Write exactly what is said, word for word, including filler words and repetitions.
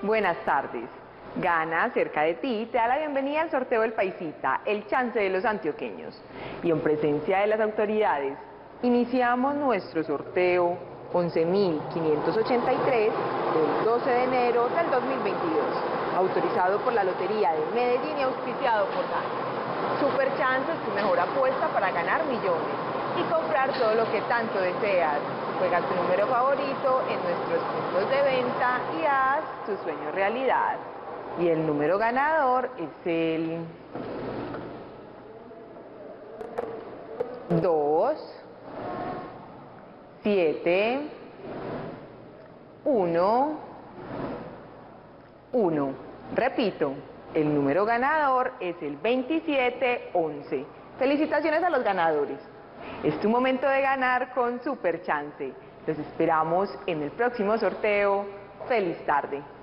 Buenas tardes. Gana cerca de ti te da la bienvenida al sorteo del Paisita, el chance de los antioqueños. Y en presencia de las autoridades, iniciamos nuestro sorteo once mil quinientos ochenta y tres del doce de enero del dos mil veintidós, autorizado por la Lotería de Medellín y auspiciado por Gana. Super Chance es tu mejor apuesta para ganar millones y comprar todo lo que tanto deseas. Juega tu número favorito en nuestros puntos de venta y haz tu sueño realidad. Y el número ganador es el dos, siete, uno, uno. Repito, el número ganador es el veintisiete once. Felicitaciones a los ganadores. Es tu momento de ganar con Super Chance. Los esperamos en el próximo sorteo. ¡Feliz tarde!